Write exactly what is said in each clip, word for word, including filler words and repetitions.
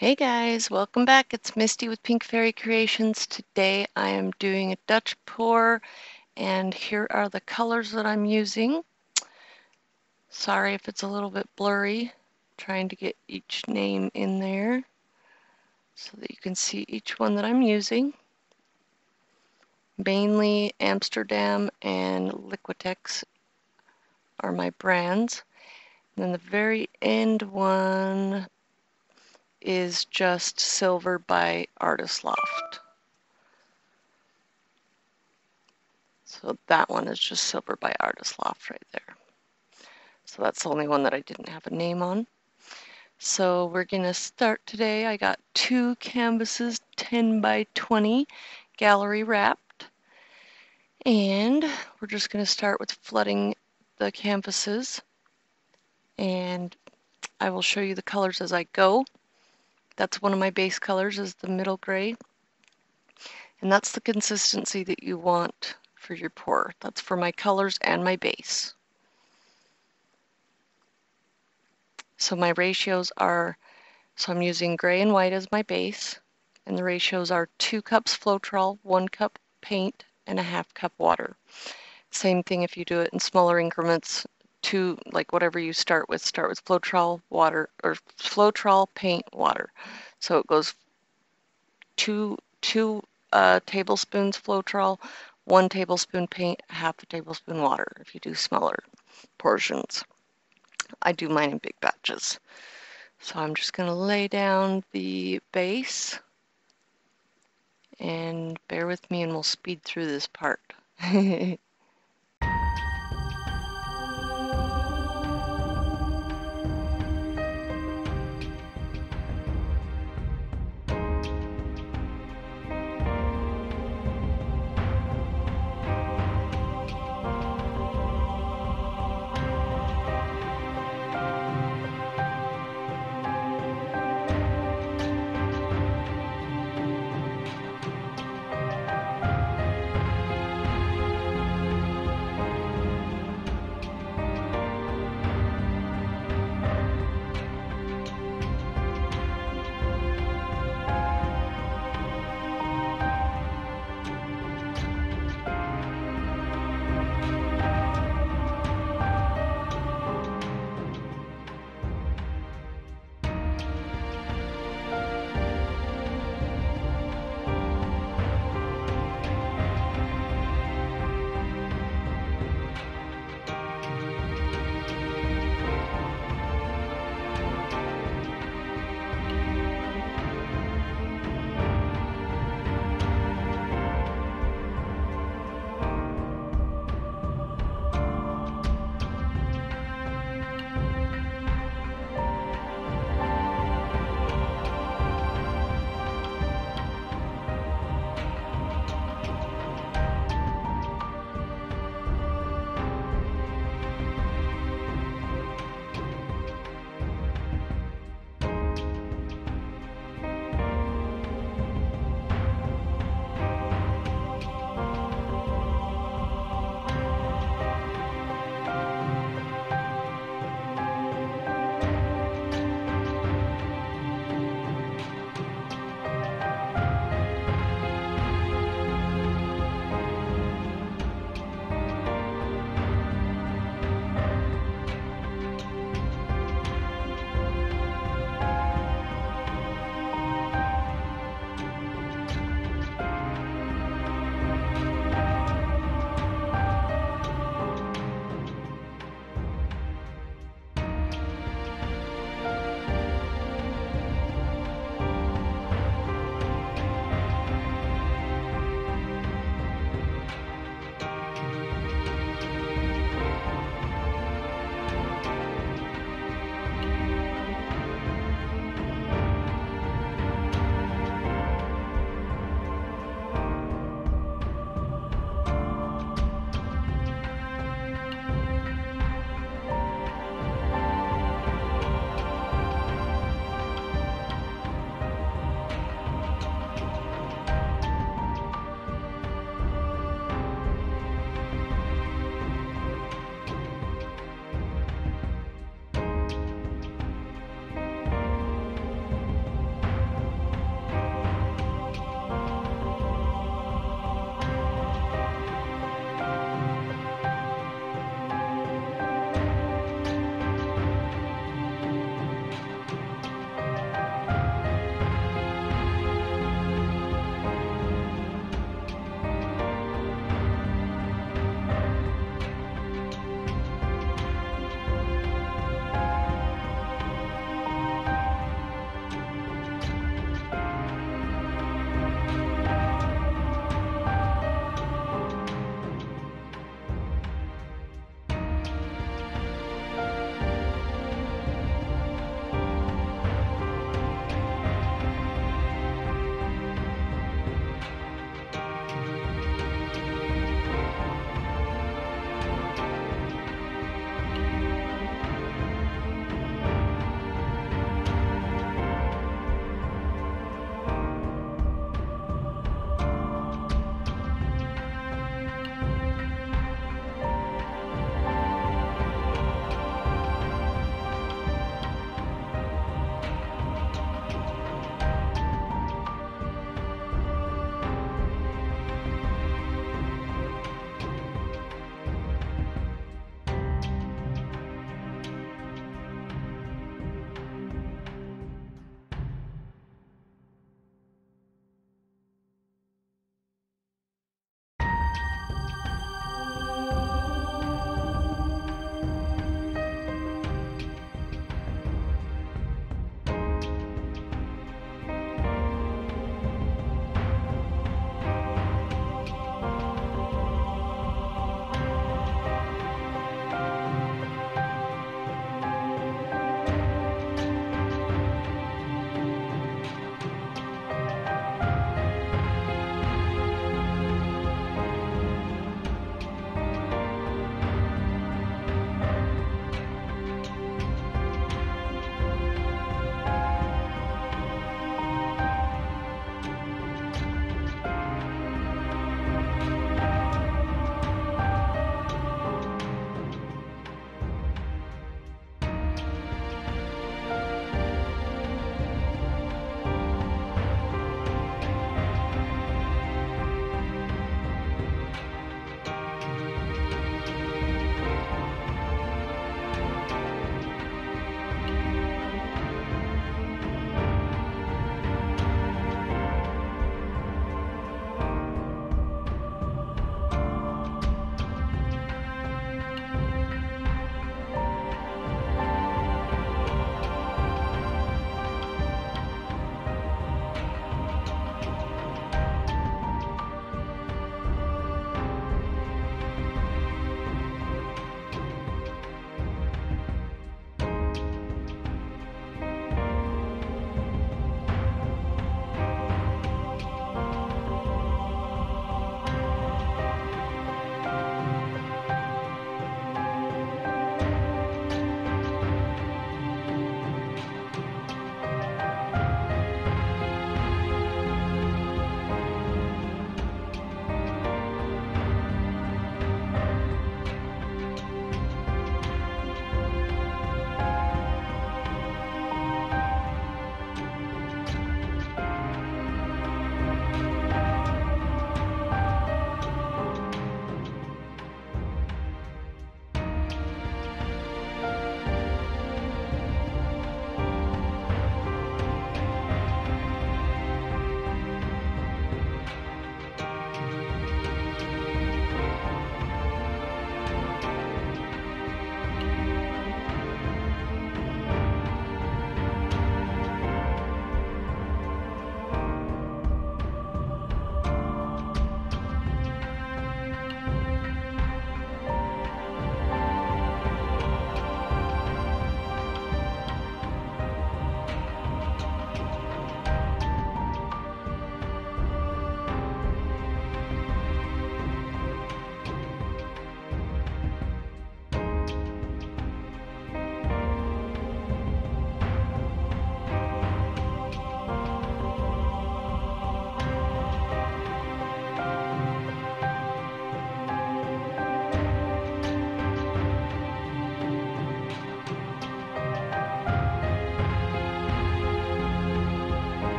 Hey guys, welcome back. It's Misty with Pink Fairy Creations. Today I am doing a Dutch pour, and here are the colors that I'm using. Sorry if it's a little bit blurry, trying to get each name in there so that you can see each one that I'm using. Mainly Amsterdam and Liquitex are my brands. And then the very end one is just Silver by Artist Loft. So that one is just Silver by Artist Loft right there. So that's the only one that I didn't have a name on. So we're gonna start today. I got two canvases, ten by twenty, gallery wrapped. And we're just gonna start with flooding the canvases. And I will show you the colors as I go. That's one of my base colors, is the middle gray. And that's the consistency that you want for your pour. That's for my colors and my base. So my ratios are, so I'm using gray and white as my base, and the ratios are two cups Floetrol, one cup paint, and a half cup water. Same thing if you do it in smaller increments, two, like whatever you start with, start with Floetrol, water, or Floetrol, paint, water. So it goes two, two uh, tablespoons Floetrol, one tablespoon paint, half a tablespoon water if you do smaller portions. I do mine in big batches. So I'm just going to lay down the base, and bear with me and we'll speed through this part.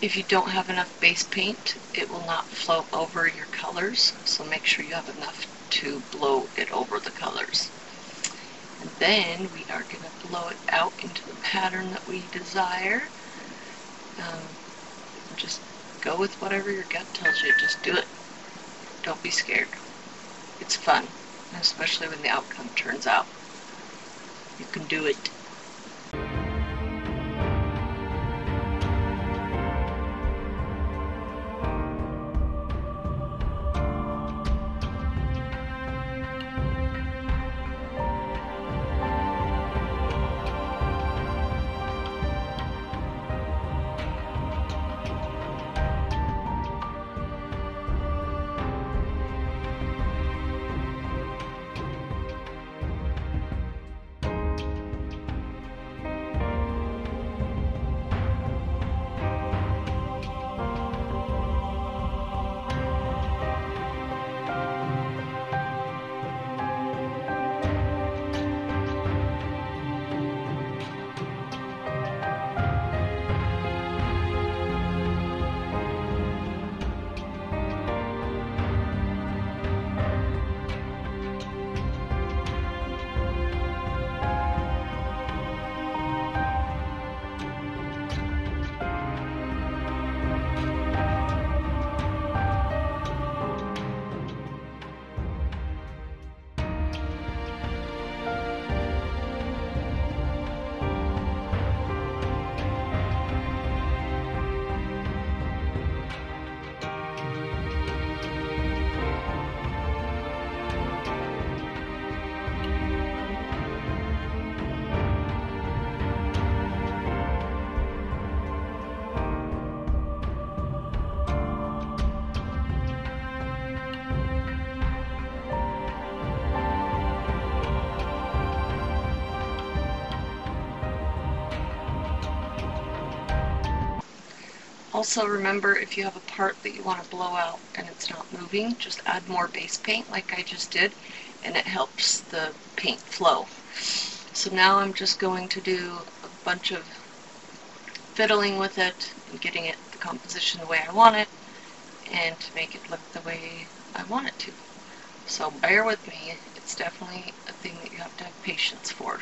If you don't have enough base paint, it will not flow over your colors, so make sure you have enough to blow it over the colors. And then we are going to blow it out into the pattern that we desire. Um, just go with whatever your gut tells you. Just do it. Don't be scared. It's fun, especially when the outcome turns out. You can do it. Also remember, if you have a part that you want to blow out and it's not moving, just add more base paint like I just did, and it helps the paint flow. So now I'm just going to do a bunch of fiddling with it and getting it the composition the way I want it, and to make it look the way I want it to. So bear with me, it's definitely a thing that you have to have patience for.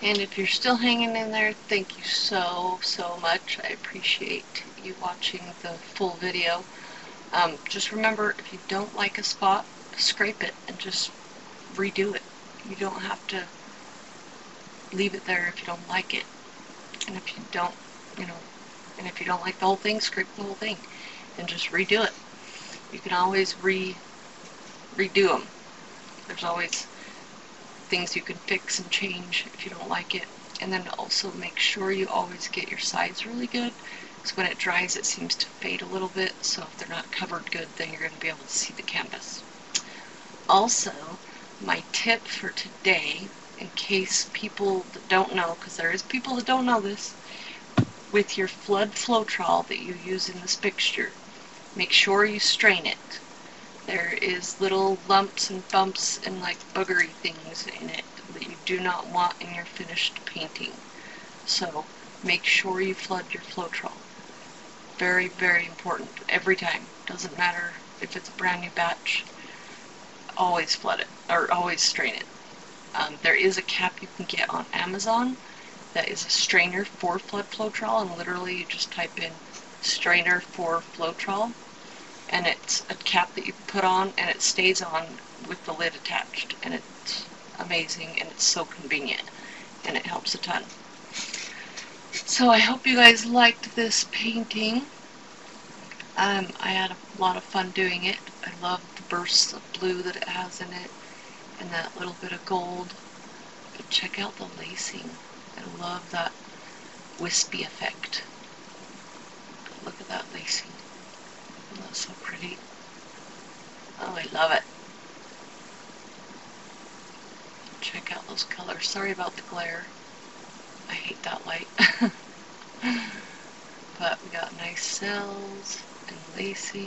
And if you're still hanging in there, thank you so, so much. I appreciate you watching the full video. Um, just remember, if you don't like a spot, scrape it and just redo it. You don't have to leave it there if you don't like it. And if you don't, you know, and if you don't like the whole thing, scrape the whole thing and just redo it. You can always re redo them. There's always things you can fix and change if you don't like it. And then also make sure you always get your sides really good, because when it dries it seems to fade a little bit, so if they're not covered good, then you're going to be able to see the canvas. Also, my tip for today, in case people that don't know, because there is people that don't know this, with your flood Floetrol that you use in this fixture, make sure you strain it. There is little lumps and bumps and like boogery things in it that you do not want in your finished painting. So make sure you flood your Floetrol. Very, very important. Every time. Doesn't matter if it's a brand new batch. Always flood it, or always strain it. Um, there is a cap you can get on Amazon that is a strainer for flood Floetrol, and literally you just type in strainer for Floetrol, and it's a cap that you put on and it stays on with the lid attached, and it's amazing and it's so convenient and it helps a ton. So I hope you guys liked this painting. Um, I had a lot of fun doing it. I love the bursts of blue that it has in it and that little bit of gold. But check out the lacing. I love that wispy effect. But look at that lacing. Isn't that so pretty? Oh, I love it. Check out those colors. Sorry about the glare. I hate that light. But we got nice cells and lacing.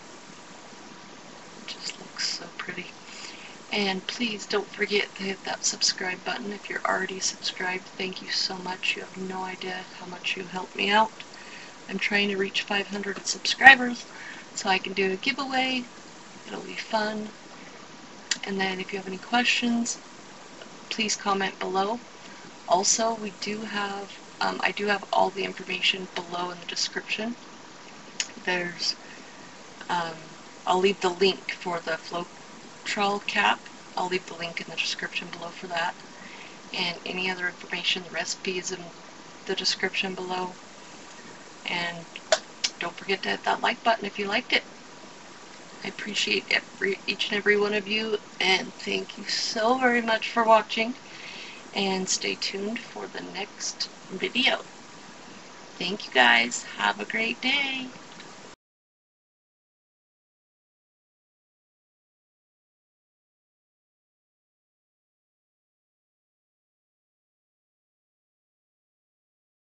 It just looks so pretty. And please don't forget to hit that subscribe button if you're already subscribed. Thank you so much. You have no idea how much you help me out. I'm trying to reach five hundred subscribers so I can do a giveaway. It'll be fun. And then if you have any questions, please comment below. Also, we do have, um, I do have all the information below in the description. There's, um, I'll leave the link for the Floetrol cap. I'll leave the link in the description below for that. And any other information, the recipe is in the description below. And don't forget to hit that like button if you liked it. I appreciate every, each and every one of you, and thank you so very much for watching, and stay tuned for the next video. Thank you guys. Have a great day.